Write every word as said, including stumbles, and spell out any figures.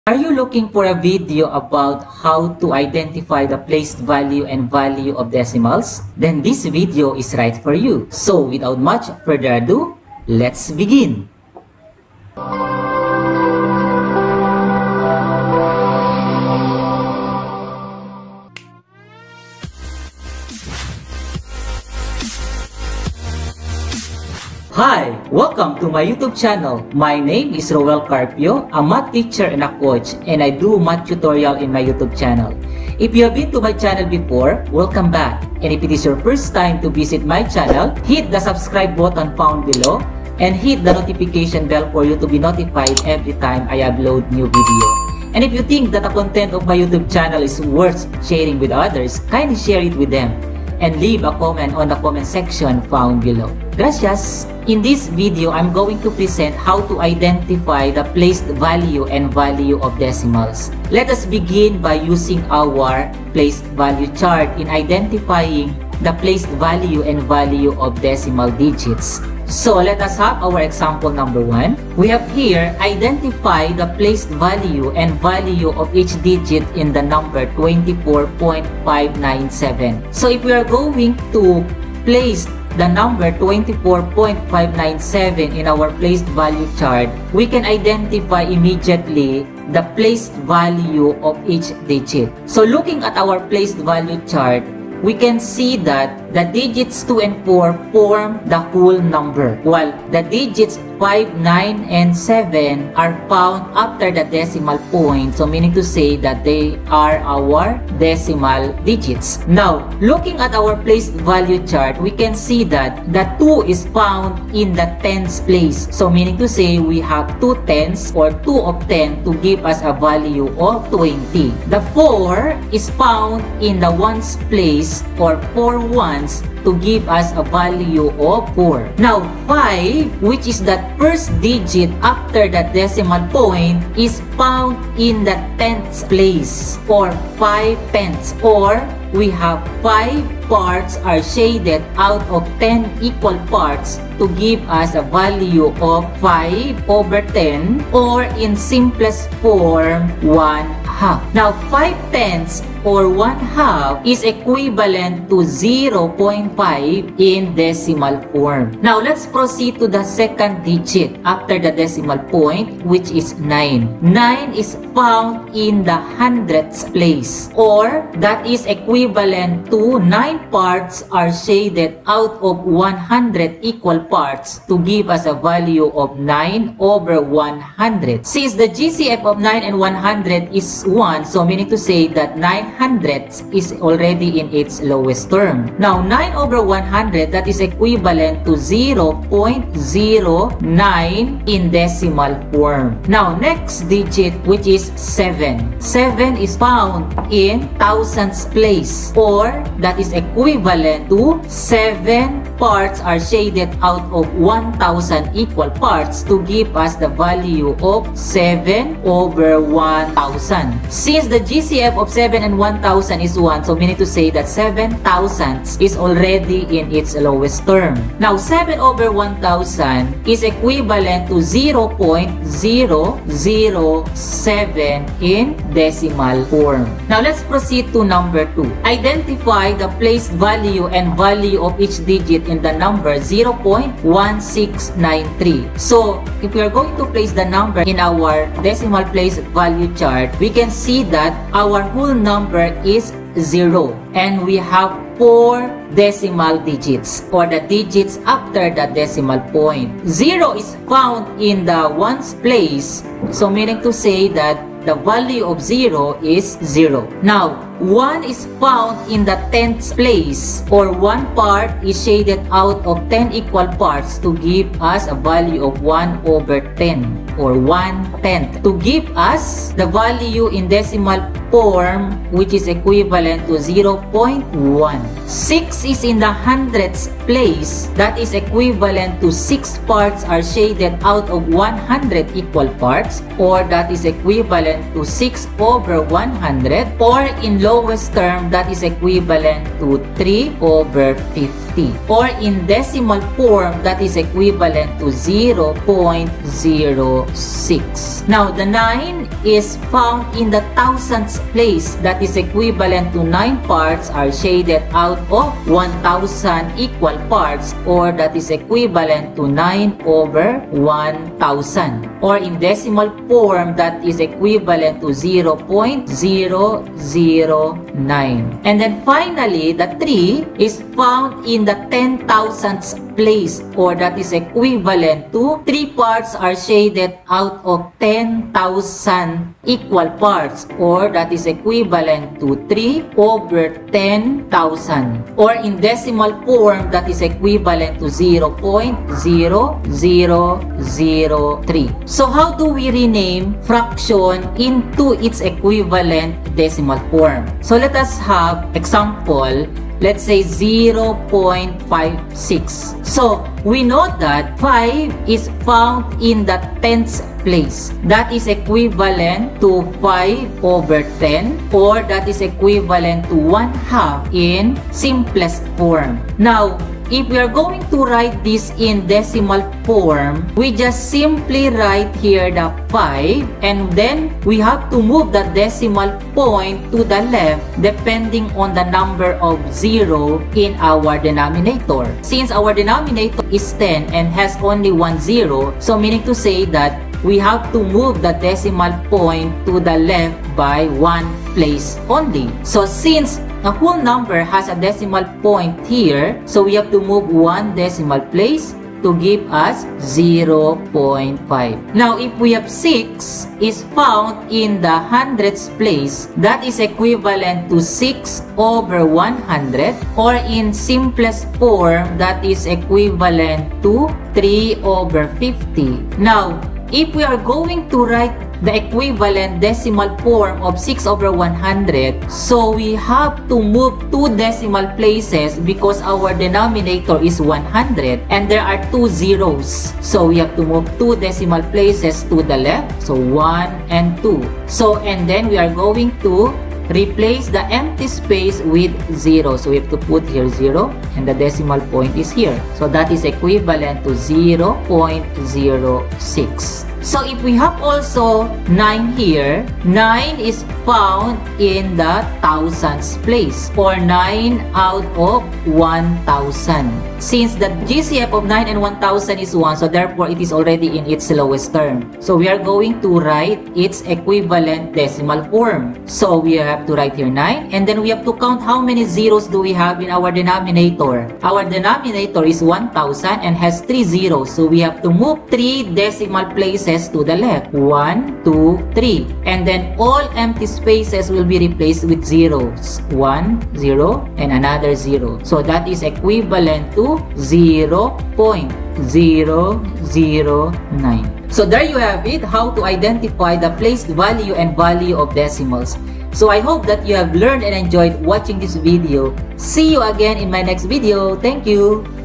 Are you looking for a video about how to identify the placed value and value of decimals? Then this video is right for you. So without much further ado, let's begin. Hi! Welcome to my YouTube channel. My name is Roel Carpio, a math teacher and a coach, and I do math tutorial in my YouTube channel. If you have been to my channel before, welcome back. And if it is your first time to visit my channel, hit the subscribe button found below and hit the notification bell for you to be notified every time I upload new video. And if you think that the content of my YouTube channel is worth sharing with others, kindly share it with them and leave a comment on the comment section found below. Gracias! In this video, I'm going to present how to identify the placed value and value of decimals. Let us begin by using our placed value chart in identifying the placed value and value of decimal digits. So let us have our example number one. We have here identify the placed value and value of each digit in the number twenty-four point five nine seven. So if we are going to place the number twenty-four point five nine seven in our placed value chart, we can identify immediately the placed value of each digit. So looking at our placed value chart, we can see that the digits two and four form the whole number, while the digits five, nine, and seven are found after the decimal point, so meaning to say that they are our decimal digits. Now, looking at our placed value chart, we can see that the two is found in the tens place, so meaning to say we have two tens or two of ten to give us a value of twenty. The four is found in the ones place or four ones to give us a value of four. Now, five, which is the first digit after the decimal point, is found in the tenths place or five tenths, or we have five parts are shaded out of ten equal parts to give us a value of five over ten, or in simplest form, one half. Now, five tenths or one half is equivalent to zero point five in decimal form. Now, let's proceed to the second digit after the decimal point, which is nine. nine is found in the hundredths place, or that is equivalent to nine parts are shaded out of one hundred equal parts to give us a value of nine over one hundred. Since the G C F of nine and one hundred is one, so meaning to say that nine hundredths is already in its lowest term. Now, nine over one hundred, that is equivalent to zero point zero nine in decimal form. Now, next digit, which is seven. seven is found in thousandths place, or that is equivalent to seven parts are shaded out of one thousand equal parts to give us the value of seven over one thousand. Since the G C F of seven and one thousand is one, so meaning to say that seven thousandths is already in its lowest term. Now, seven over one thousand is equivalent to zero point zero zero seven in decimal form. Now, let's proceed to number two. Identify the placed value and value of each digit in the number zero point one six nine three. So, if we are going to place the number in our decimal place value chart, we can see that our whole number is zero, and we have four decimal digits or the digits after the decimal point. Zero is found in the ones place, so meaning to say that the value of zero is zero. Now, one is found in the tenths place, or one part is shaded out of ten equal parts to give us a value of one over ten, or one tenth, to give us the value in decimal form, which is equivalent to zero point one. six is in the hundredths place, that is equivalent to six parts are shaded out of one hundred equal parts, or that is equivalent to six over one hundred, or in lowest term, that is equivalent to three over fifty. fifty, or in decimal form that is equivalent to zero point zero six. Now the nine is found in the thousandths place, that is equivalent to nine parts are shaded out of one thousand equal parts, or that is equivalent to nine over one thousand, or in decimal form that is equivalent to zero point zero zero nine. And then finally, the three is found in the ten thousandths place, or that is equivalent to three parts are shaded out of ten thousand equal parts, or that is equivalent to three over ten thousand, or in decimal form that is equivalent to zero point zero zero zero three. So how do we rename fraction into its equivalent decimal form? So let us have example. Let's say zero point five six. So we know that five is found in the tenths place. That is equivalent to five over ten, or that is equivalent to one half in simplest form. Now, if we are going to write this in decimal form, we just simply write here the five, and then we have to move the decimal point to the left depending on the number of zero in our denominator. Since our denominator is ten and has only one zero, so meaning to say that we have to move the decimal point to the left by one place only. So since a whole number has a decimal point here, so we have to move one decimal place to give us zero point five. Now, if we have six is found in the hundredths place, that is equivalent to six over one hundred, or in simplest form, that is equivalent to three over fifty. Now, if we are going to write the equivalent decimal form of six over one hundred, so we have to move two decimal places because our denominator is one hundred and there are two zeros. So we have to move two decimal places to the left, so one and two. So and then we are going to replace the empty space with zero. So we have to put here zero and the decimal point is here. So that is equivalent to zero point zero six. So if we have also nine here, nine is found in the thousands place, or nine out of one thousand. Since the G C F of nine and one thousand is one, so therefore it is already in its lowest term. So we are going to write its equivalent decimal form. So we have to write here nine, and then we have to count how many zeros do we have in our denominator. Our denominator is one thousand and has three zeros, so we have to move three decimal places to the left. one, two, three. And then all empty spaces will be replaced with zeros. one, zero, and another zero. So that is equivalent to zero point zero zero nine. So there you have it, how to identify the placed value and value of decimals. So I hope that you have learned and enjoyed watching this video. See you again in my next video. Thank you.